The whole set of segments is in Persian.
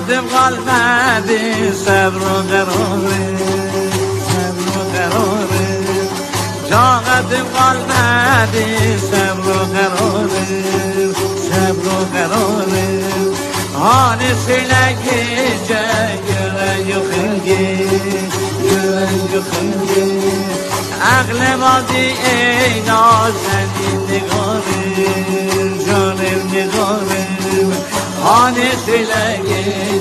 قدم قلبی صبر و قراره صبر و قراره جا قدم قلبی صبر و قراره صبر و قراره آن سلگی جگره یخنگی گره یخنگی عقل مادی ای نازنی نگاره جانم نگاره آن سلگی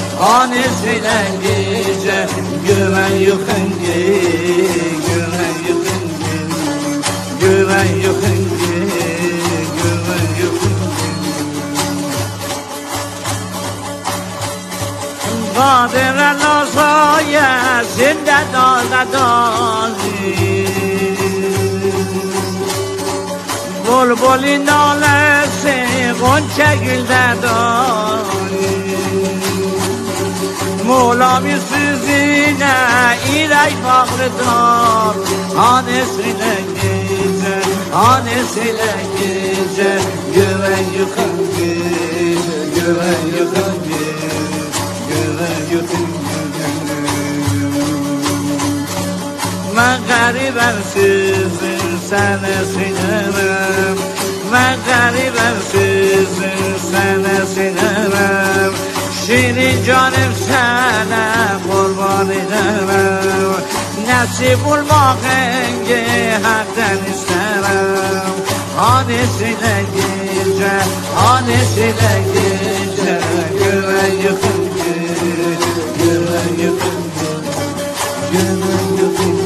جه گره یخنگی گره یخنگی گره یخنگی گره یخنگی قادر نازای زنده دازدازی بلبلی ناله سی غنچه گل دادانی مولا می سوزینه ایرای فقر دار آنه سیلنگیزه آنه سیلنگیزه گره یخنگی گره یخنگی من غریبم سیزن سن سینرم من غریبم سیزن سن سینرم شیرین جانم سنم قربانی دارم نصیب الماقنگ حق دنسترم آنی سینگی جه آنی سینگی جه گره یخنگی گره یخنگی گره یخنگی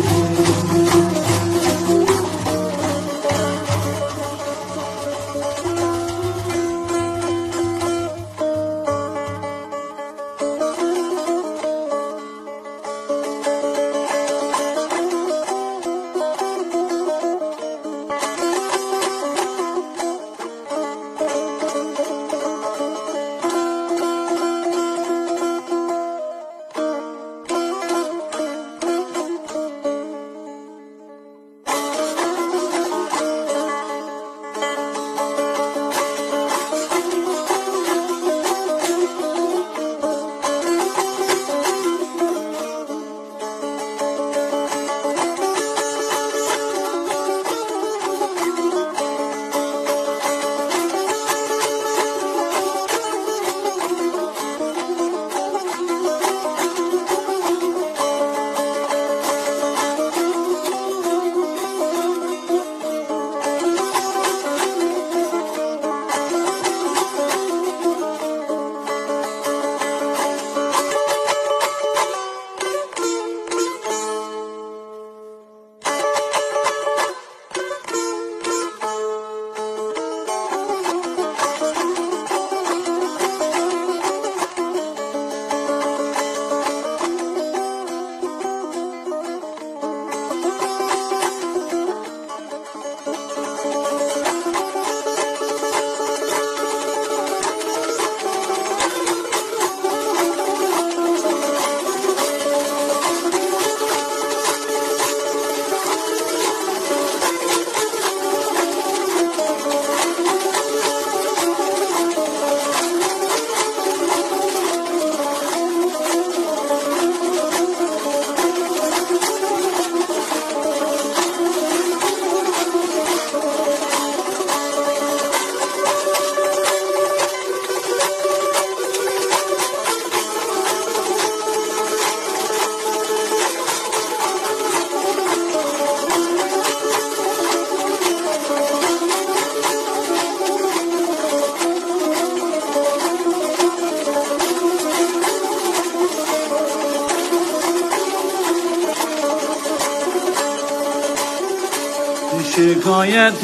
شکایت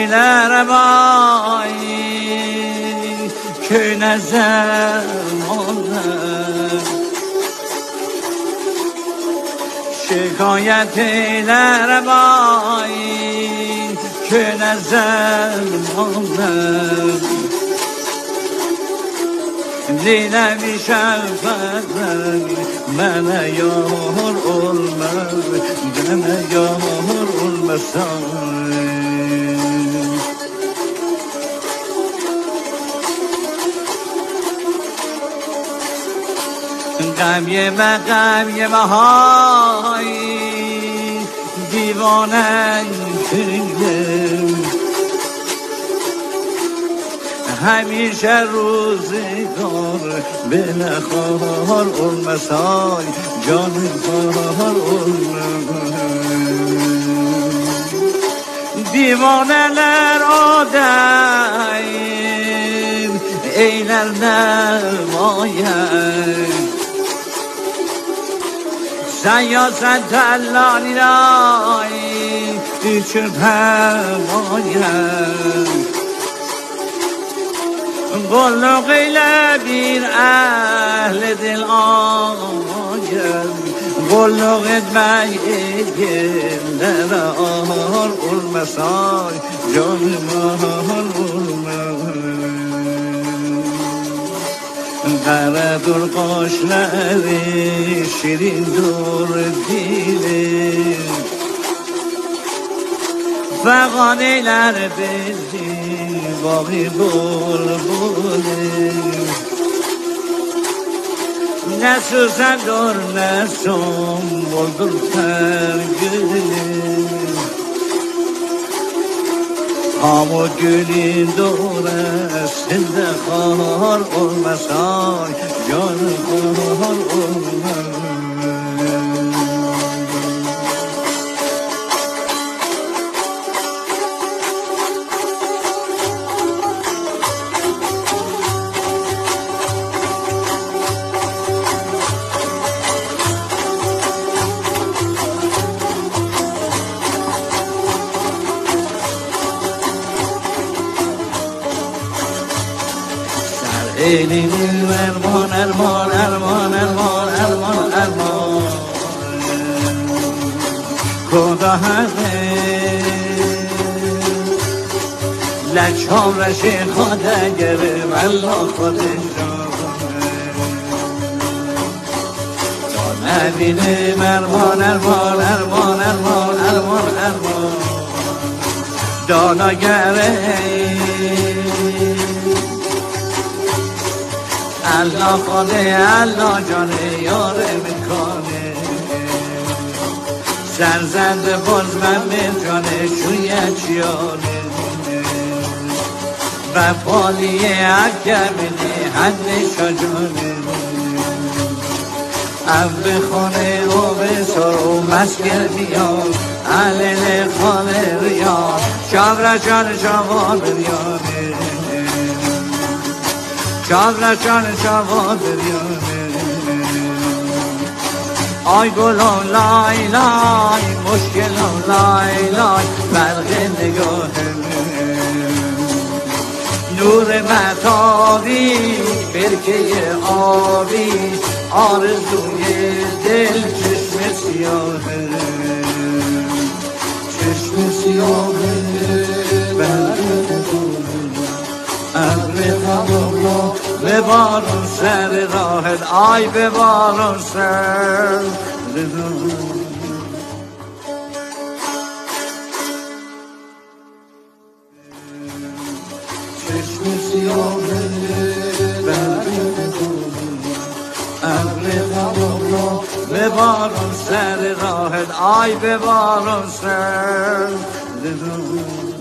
لربایی که نظر مانده شکایت لربایی که نظر مانده دیدمی شفقت من یار علمه من یار علمه غم یه های دیوانه همیشه روزگار به نخار اولمسای جان خار دیوانه لر آدم اینر نماید سیاست تلانی رای چه پرماید قلق لبیر اهل دل آید قلقت مگه نرار المسای جان مهار قره دور قاشلری شیرین دور دیره فغانیلر بزی باقی بلبله نسوزن دور نسوم بلدر پرگله آمو گلین دوره سنده خار اولمسای جان خار اولمسای Elini erman erman erman erman erman erman Koda haqe Lacham rashi khoda gerim Allah khodesh Nabine erman erman erman erman erman erman Dana gerim الله خاله الله جانه یاره میکنه سرزنده باز من جانه شویه چیانه و پالیه اکرمینه حد شجانه اب خانه و بسار و مسکر بیاد علل خانه ریاد شابر جان شوال ریانه شابرشان شواد ریانه آی گلان لای لای مشکلان لای لای برق نگاه نور مطاری برکه آبی آرزوی دل چشم سیاهه چشم سیاهه ابر تمام ببارون سر راهت آی ببارون سر چشم سیاه ابر تمام ببارون سر راهت آی ببارون سر